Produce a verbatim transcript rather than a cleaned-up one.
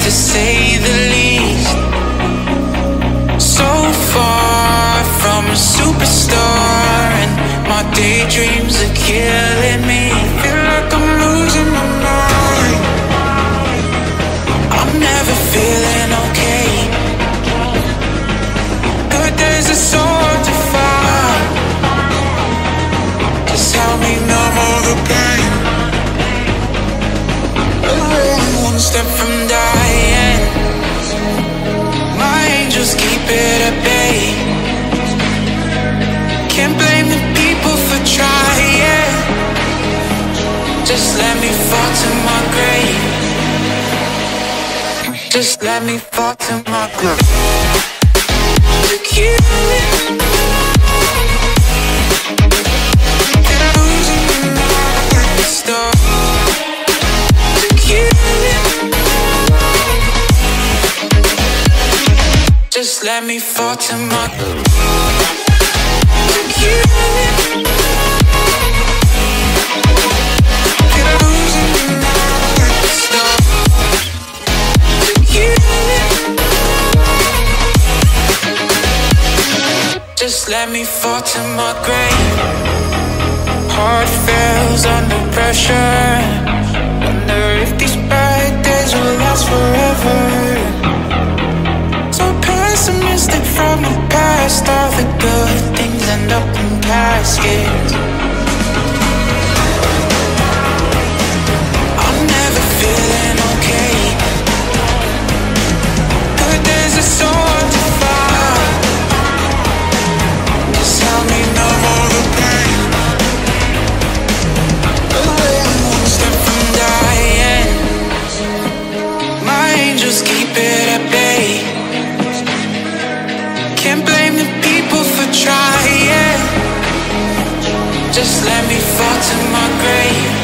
to say the least. So far from a superstar, and my daydreams are killing me. Feel like I'm losing my mind. I'm never feeling okay. Good days are so hard to find. Just help me numb all the pain. I'm one step from dying. My angels keep it at bay. Can't blame the people for trying. Just let me fall to my grave. Just let me fall to my grave. Took you in. Losing my star. Took you in. Just let me fall to my grave. Took you in. Losing my star. Took you in. Just let me fall to my grave. Heart fails under pressure. Wonder if these bad days will last forever. So pessimistic from the past. All the good things end up in caskets. I'm never feeling okay. Good days are so hard to find. Just help me numb all the pain. I'm one step from dying. My angels keep it at bay. Can't blame the people for trying. Just let me fall to my grave.